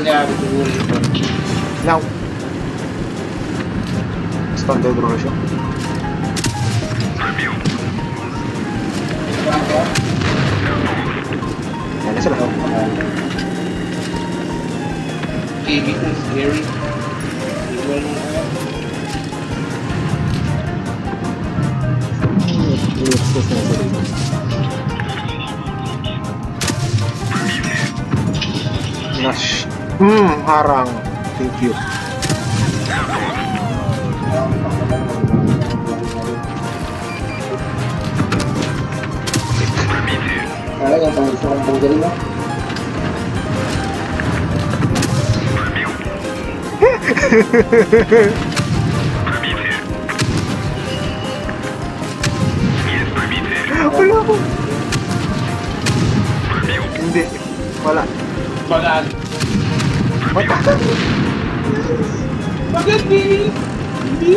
nangyari siguro ito. Now. Standard roll siya. Yan na sila. KB is scary. Nash. Harang. Thank you. Kaya yung pang-isa kong panggaling mo? Wala ko. Hindi. Wala. Bagal. Wala. Bagal, Billy! Hindi!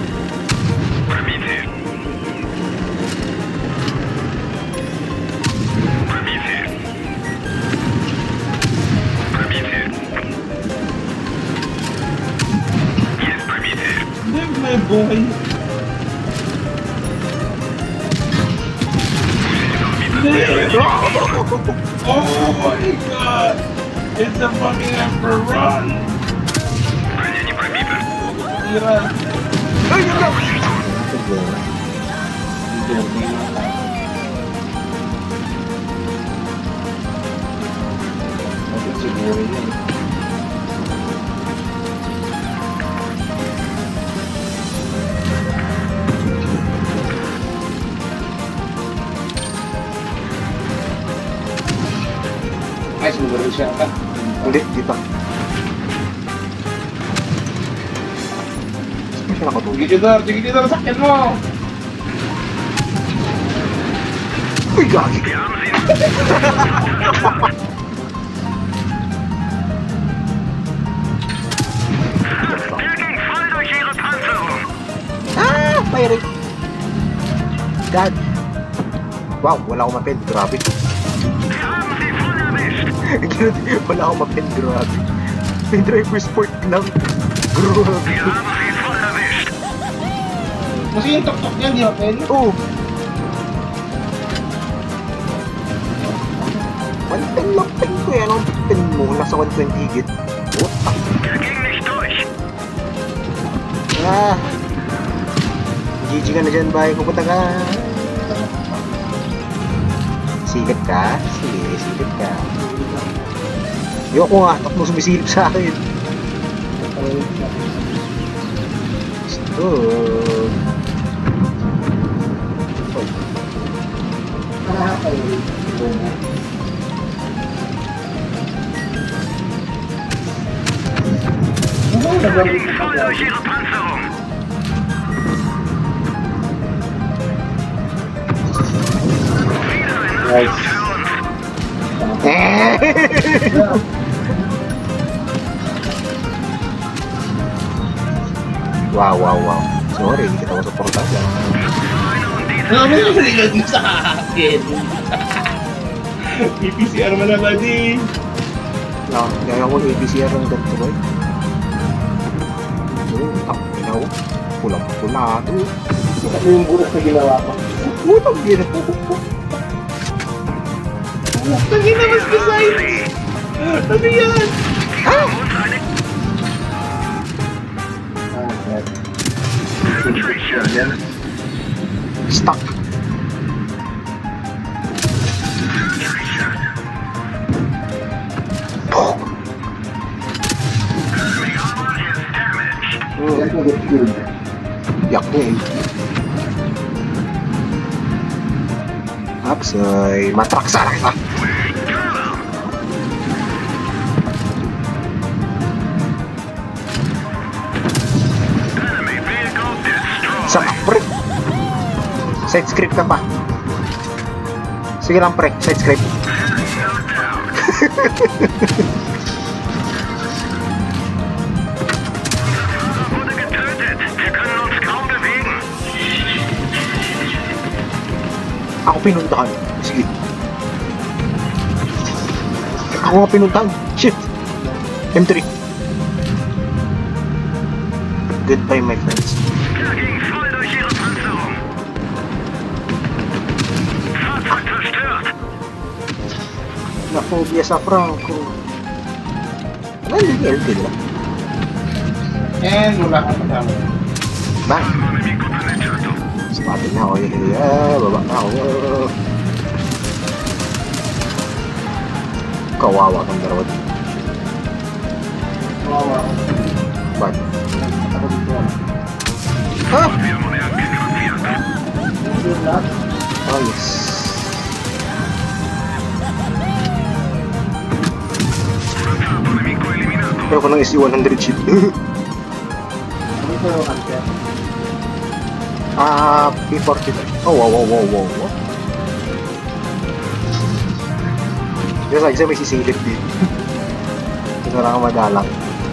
May buhay. Oh my god! It's a fucking Emperor run! Tira. Ay, yun lang! Siguro yun. Ay, sumulo siya ka. Hindi, di pa. Saan siya nakatulog? Sige dito, sakyan mo! Uy, gagi! Firing! God! Wow, wala akong mapend. Grabe. Wala akong mapend. Grabe. May driver sport lang. Grabe. Kasi yung tok-tok niyan, di ba, Pen? Oo. 110 lang pen ko yan. Anong pen mo? Nasa 120 higit. Puta. GG ka na dyan, bye. Pupunta ka. Sigat ka? Sige, sigat ka. Ayoko nga, takbo sumisilip sa akin. Gusto. Nice. Wow. Sorry, hindi kita masuportahan. Alam mo yung sinigod mo sa akin. PPCR mo na ba, di? No, gaya ko APCR ng ganito ba? Inaw. Pulang-pula ito. Kita mo yung burak na ginawa ko. Putang gina. Tangin na mas design! Ano yan? Ah! Stuck. Yak mo eh. Apsoy, matraksa na kita. Sama, pre. Side script ka pa. Sige lang, pre. Side script. Ako pinuntahan. Sige. Ako nga pinuntahan. Shit. M3. Goodbye, my friends. Dagegen voll durch ihre Panzerung. Fahrzeug zerstört. Naphobia sa Franco. Ano yung LT lang? And wala kang kasama. Bang! Enemigo penetrato. Spotted na ako. Baba na ako. Kawawa kang dalawa dito. Kawawa ako. Bakit? Ako dito. Ha? Abbiamo neanche graffiato. Yun lang. Oh yes. Forzato nemico eliminato. Pero ko ng SC-100 ship. Ano ito yung answer? P45. Oh, wow. Isa may sisilip dito. Ito lang ang madalang.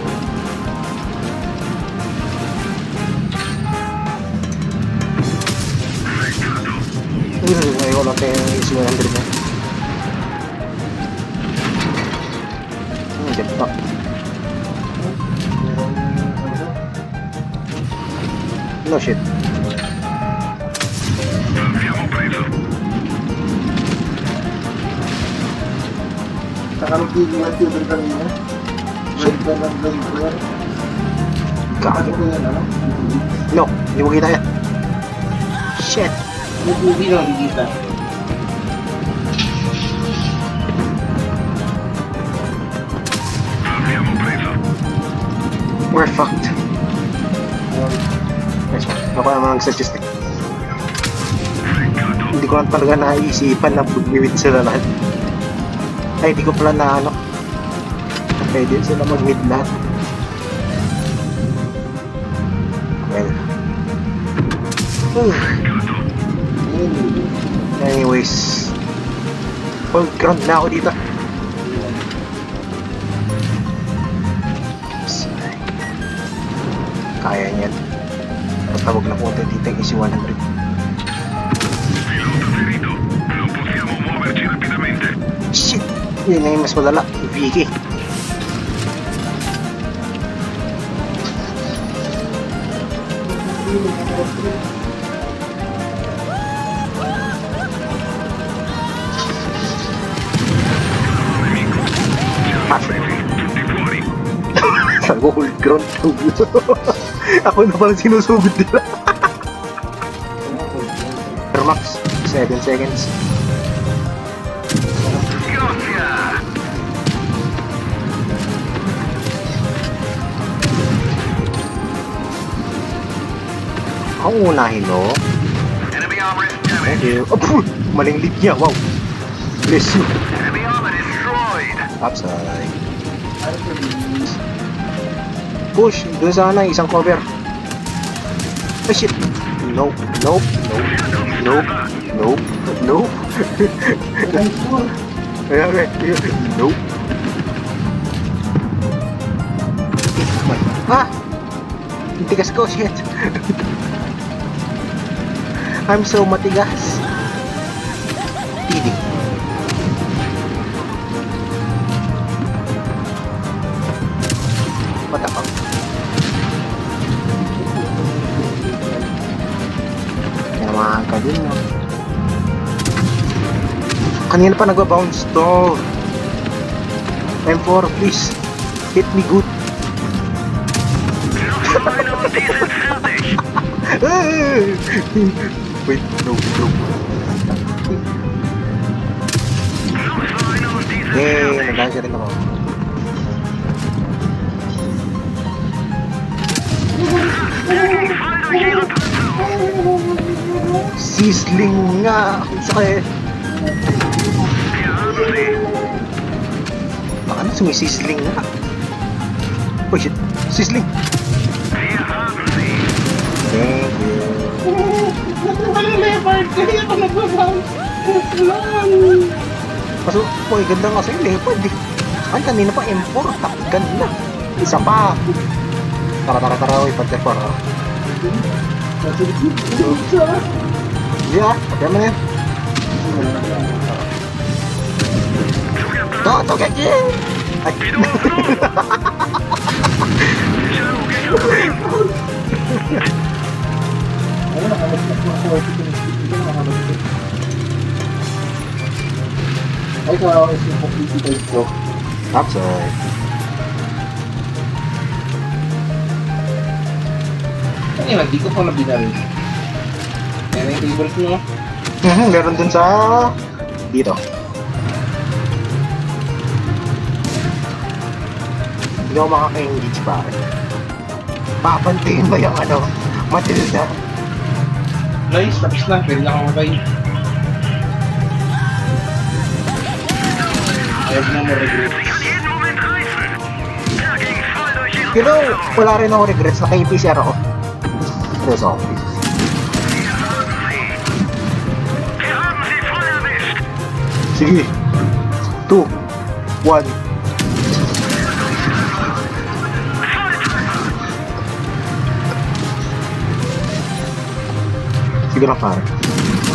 Ayaw lang tayo yung SC-100 na. Jetpack. No shit. Abbiamo preso. Nakarugigil yung tubig kanina. Shit ka ng flamethrower. Ano ko yan, ano? No, hindi mo kita yan. Shit. Yung tubig lang nakikita. Abbiamo preso. We're fucked. Ako naman nag-suggest eh. Seccato. Hindi ko lang talaga naisipan na mag-mid sila lahat. Ay, hindi ko pala na ano. Pwede sila mag-mid lahat. Well. Seccato. Anyways. Hold ground na ako dito. Kaya niyan. Basta huwag na punta dito yung SC-100. Pilota ferito. Non possiamo muoverci rapidamente. Shit! Yun na yung mas malala. Vicky. Nemico. Siamo presi. Tutti fuori. Nag-hold ground. Ako na palang sinusugod nila. Max, 7 seconds. Grazie. Ako unahin, no? Enemy armor is damaged. Thank you. Oh, phew! Maling lead niya, wow. Bless you. Enemy armor destroyed. Upside. Push, doon sana isang cover. Oh shit. Nope. Nope. Okay. Nope. Ah! Tigas ko, shit. I'm so matigas. Tidig. Matapang. Tinamahan ka din, no? Kanina pa nagba-bounce to. M4, please. Hit me good. Final season fertig. Wait, no. Final season Yay, fertig. nag-answer rin ako. Dagegen voll durch ihre Panzerung. Sizzling nga! Ang sakit! Wir haben sie. Baka na sumisisling nga. Oh shit! Sizzling! Wir haben sie. Thank you. Walang leopard. Kaya ako nagbabounce. Kaso, boy, ganda nga sa'yo, leopard eh. Ay, kanina pa M4, takgan na. Isa pa! Tara, uy, pantay pa. Yeah, pati mo na yan. Don't get you! Ay, Ay, sa is yung completed ko. Upside. Ano di ko pa nabinari. Ayan yung tables mo. Meron dun sa... dito. Hindi ako makaka-engage pare. Papantayin ba yung ano? Matilda. Nice, tapos na. Pwede na kamatay. Ayaw na mo regret. Jeden Moment reißen. Dagegen voll durch ihre Pero wala rin ako regrets na kay-PCR ako. Pero sa office. Wir haben sie voll erwischt. Sige. 2, 1. Sige lang pare. Dagegen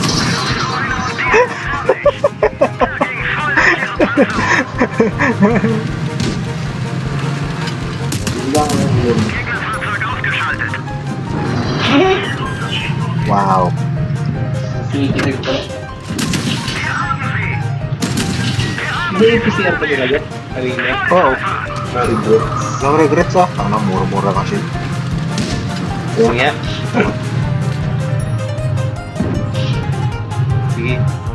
voll durch ihre Panzer. Bilang mo yun. Gegnerfahrzeug ausgeschaltet. Wow. Sinikinig ko. Wir haben sie. Hindi yung PCR pa nila kanina. Oo. Very good. No regrets ah. Ang mura-mura kasi. Oo nga. Sige.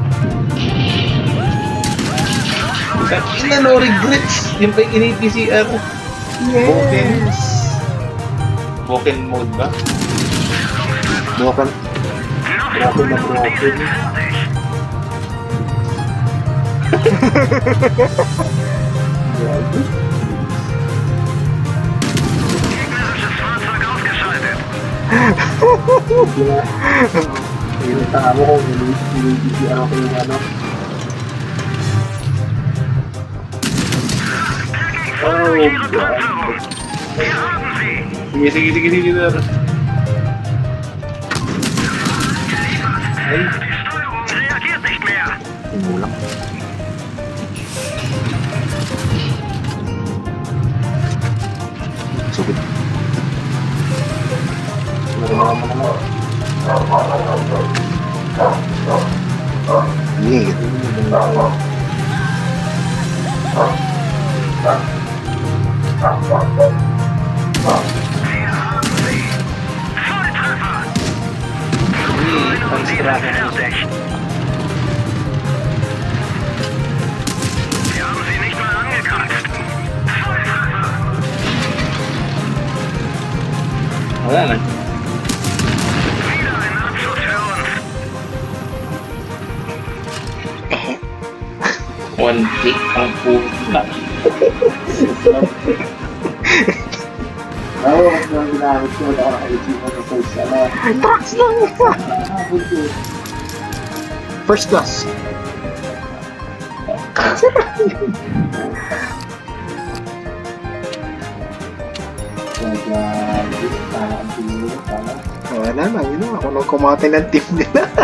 Ina no regrets. Yung pa yung ini-PCR. Yes. Broken mode ba? Bukan. Grabe na broken. Grabe. Gegnerisches Fahrzeug ausgeschaltet. Yung tao ko, nilibisihan ako yung ano. Voll durch ihre Panzerung. Wir haben sie. Sige, sige, sige, sige. Ay, Die Steuerung reagiert nicht mehr. Umulang. Sugod. Yeah. Volltreffer. hindi. Pang Sie sind strata. fertig. Wir haben sie nicht mal angekratzt. Volltreffer. Wala na. Wieder ein Abschuss für uns. One click ang puta. Oo, mas mga ginamit ko. Wala ako naka-isip mo sa first ano. Trucks lang ito. Buntis. First class. Kaya, parang ang tingin mo, parang Wala na, yun na. Ako nang kumate ng team nila.